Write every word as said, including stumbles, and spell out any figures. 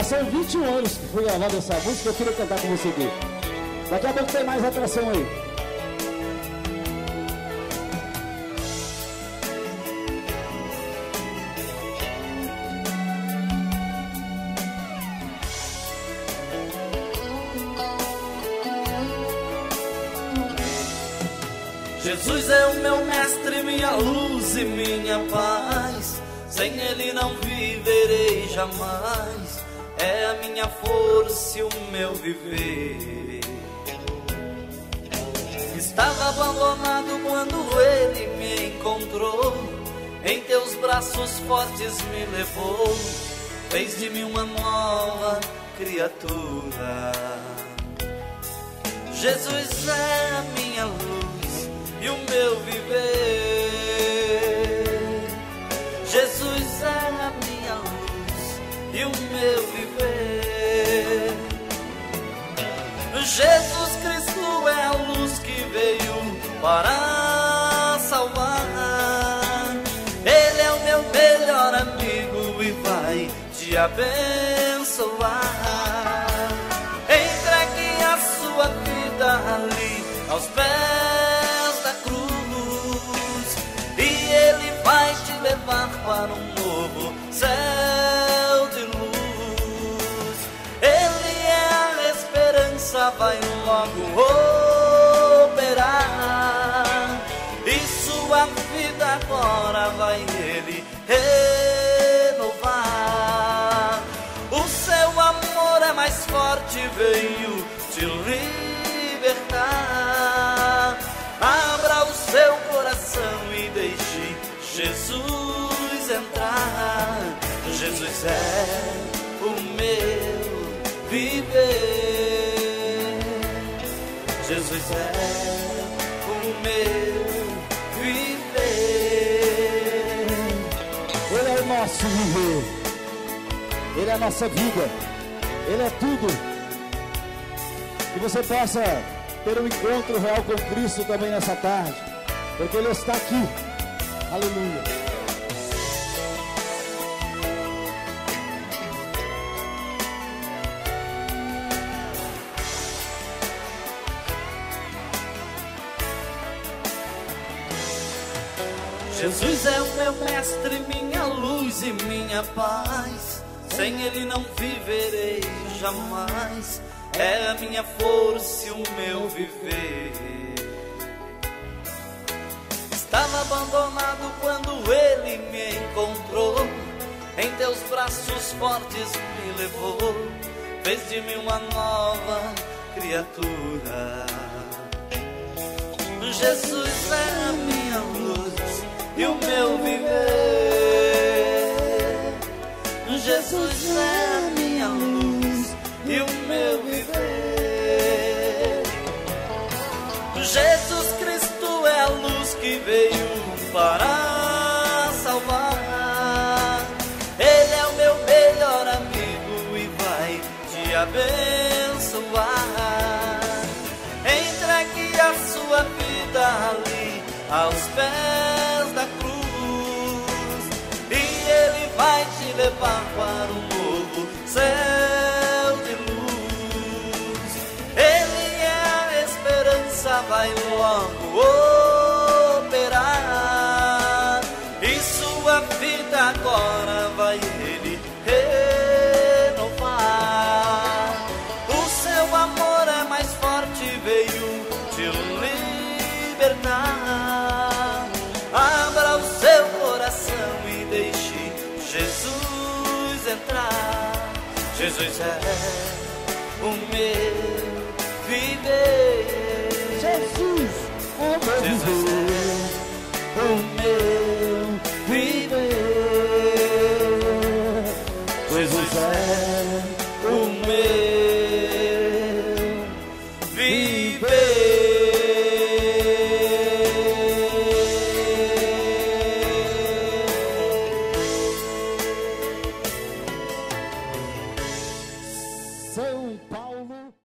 Já são vinte e um anos que fui gravando essa música, eu queria cantar com você aqui. Daqui a pouco tem mais atração aí. Jesus é o meu mestre, minha luz e minha paz. Sem Ele não viverei jamais. É a minha força e o meu viver. Estava abandonado quando Ele me encontrou. Em teus braços fortes me levou. Fez de mim uma nova criatura. Jesus é a minha luz e o meu viver. Jesus é a minha luz e o meu viver. Jesus Cristo é a luz que veio para salvar. Ele é o meu melhor amigo e vai te abençoar. Entregue a sua vida ali aos pés da cruz, e Ele vai te levar para um novo céu de luz. Ele é a esperança, vai logo operar, e sua vida agora vai Ele renovar. O seu amor é mais forte, veio te libertar. Abra o seu coração e deixe Jesus entrar. Jesus é o meu viver. Jesus é o meu viver. Ele é o nosso viver. Ele é a nossa vida. Ele é tudo. Que você possa ter um encontro real com Cristo também nessa tarde, porque Ele está aqui. Aleluia. Jesus é o meu mestre, minha luz e minha paz. Sem Ele não viverei jamais. É a minha força e o meu viver. Estava abandonado quando Ele me encontrou. Em teus braços fortes me levou. Fez de mim uma nova criatura. Jesus é a minha luz e o meu viver. Jesus é a minha luz e o meu viver. Jesus Cristo é a luz que veio para salvar. Ele é o meu melhor amigo e vai te abençoar. Entregue a sua vida ali aos pés da cruz, e Ele vai te levar para um novo céu de luz. Ele é a esperança, vai logo operar, e sua vida agora vai Ele renovar. O seu amor é mais forte, veio te libertar. Abra o seu coração e deixe Jesus entrar. Jesus é o meu